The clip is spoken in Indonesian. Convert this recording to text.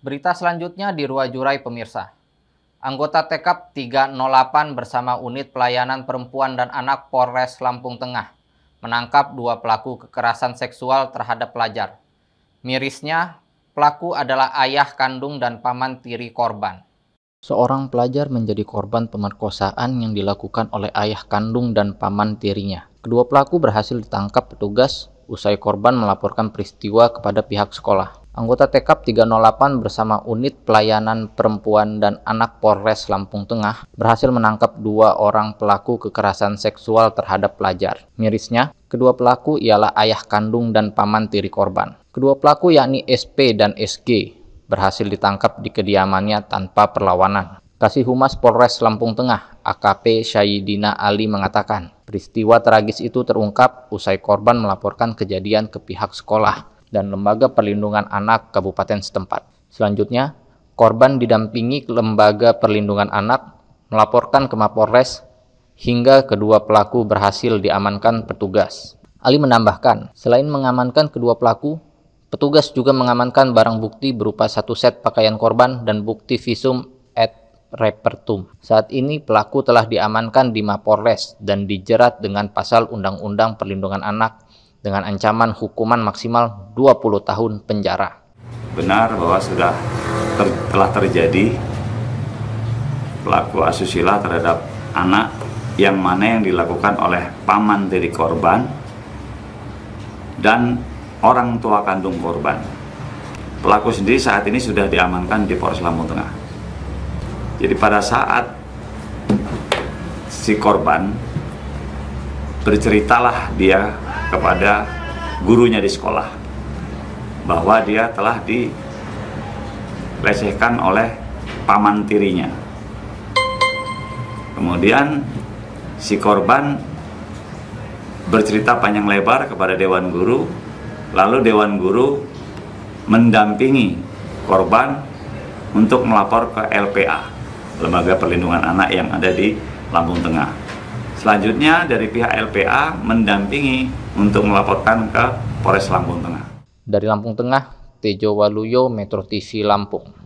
Berita selanjutnya di Ruwajurai pemirsa. Anggota TKP 308 bersama Unit Pelayanan Perempuan dan Anak Polres Lampung Tengah menangkap 2 pelaku kekerasan seksual terhadap pelajar. Mirisnya, pelaku adalah ayah kandung dan paman tiri korban. Seorang pelajar menjadi korban pemerkosaan yang dilakukan oleh ayah kandung dan paman tirinya. Kedua pelaku berhasil ditangkap petugas usai korban melaporkan peristiwa kepada pihak sekolah. Anggota TKP 308 bersama Unit Pelayanan Perempuan dan Anak Polres Lampung Tengah berhasil menangkap 2 orang pelaku kekerasan seksual terhadap pelajar. Mirisnya, kedua pelaku ialah ayah kandung dan paman tiri korban. Kedua pelaku yakni SP dan SG berhasil ditangkap di kediamannya tanpa perlawanan. Kasih Humas Polres Lampung Tengah, AKP Syahidina Ali mengatakan, peristiwa tragis itu terungkap usai korban melaporkan kejadian ke pihak sekolah dan Lembaga Perlindungan Anak Kabupaten setempat. Selanjutnya, korban didampingi Lembaga Perlindungan Anak melaporkan ke Mapolres hingga kedua pelaku berhasil diamankan petugas. Ali menambahkan, selain mengamankan kedua pelaku, petugas juga mengamankan barang bukti berupa 1 set pakaian korban dan bukti visum et repertum. Saat ini pelaku telah diamankan di Mapolres dan dijerat dengan pasal Undang-Undang Perlindungan Anak dengan ancaman hukuman maksimal 20 tahun penjara. Benar bahwa telah terjadi pelaku asusila terhadap anak yang mana yang dilakukan oleh paman dari korban dan orang tua kandung korban. Pelaku sendiri saat ini sudah diamankan di Polres Lampung Tengah. Jadi pada saat si korban berceritalah dia kepada gurunya di sekolah bahwa dia telah dilecehkan oleh paman tirinya. Kemudian si korban bercerita panjang lebar kepada Dewan Guru, lalu Dewan Guru mendampingi korban untuk melapor ke LPA, Lembaga Perlindungan Anak yang ada di Lampung Tengah. Selanjutnya dari pihak LPA mendampingi untuk melaporkan ke Polres Lampung Tengah. Dari Lampung Tengah, Tejo Waluyo, Metro TV Lampung.